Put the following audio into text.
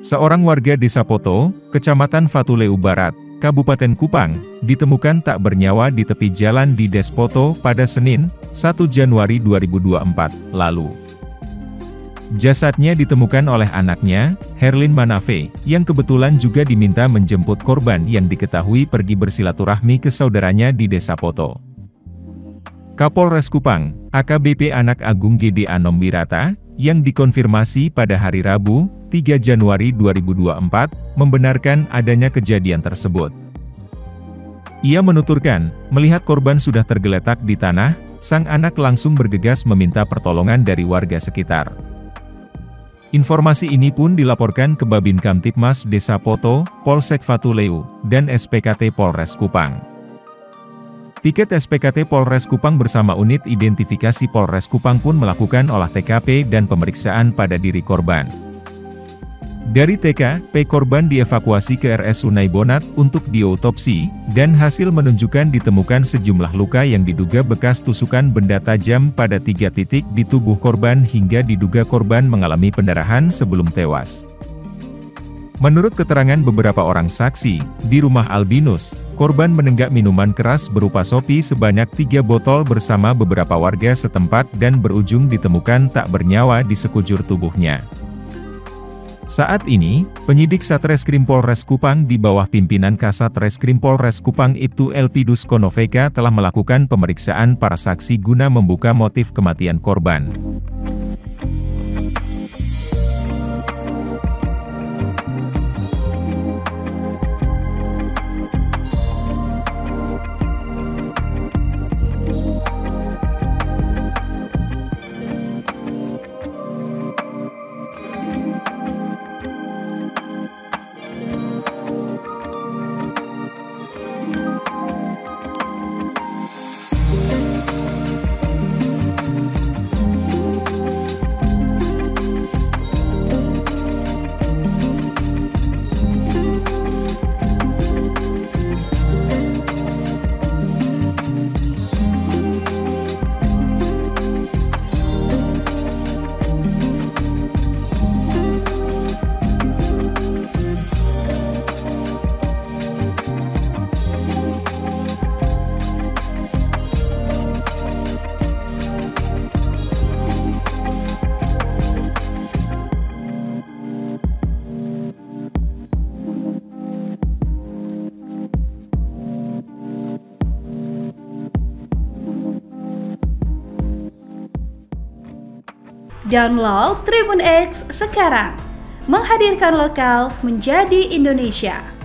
Seorang warga Desa Poto, Kecamatan Fatuleu Barat, Kabupaten Kupang, ditemukan tak bernyawa di tepi jalan di Des Poto pada Senin, 1 Januari 2024, lalu. Jasadnya ditemukan oleh anaknya, Herlin Manafe, yang kebetulan juga diminta menjemput korban yang diketahui pergi bersilaturahmi ke saudaranya di Desa Poto. Kapolres Kupang, AKBP Anak Agung Gede Anom Wirata, yang dikonfirmasi pada hari Rabu, 3 Januari 2024, membenarkan adanya kejadian tersebut. Ia menuturkan, melihat korban sudah tergeletak di tanah, sang anak langsung bergegas meminta pertolongan dari warga sekitar. Informasi ini pun dilaporkan ke Babin Kamtibmas Desa Poto, Polsek Fatuleu, dan SPKT Polres Kupang. Piket SPKT Polres Kupang bersama unit identifikasi Polres Kupang pun melakukan olah TKP dan pemeriksaan pada diri korban. Dari TKP korban dievakuasi ke RS Unai Bonat untuk diotopsi, dan hasil menunjukkan ditemukan sejumlah luka yang diduga bekas tusukan benda tajam pada 3 titik di tubuh korban hingga diduga korban mengalami pendarahan sebelum tewas. Menurut keterangan beberapa orang saksi, di rumah Albinus, korban menenggak minuman keras berupa sopi sebanyak 3 botol bersama beberapa warga setempat dan berujung ditemukan tak bernyawa di sekujur tubuhnya. Saat ini, penyidik Satreskrim Polres Kupang di bawah pimpinan Kasat Reskrim Polres Kupang Ibtu Elpidus Konoveka telah melakukan pemeriksaan para saksi guna membuka motif kematian korban. Download Tribun X sekarang, menghadirkan lokal menjadi Indonesia.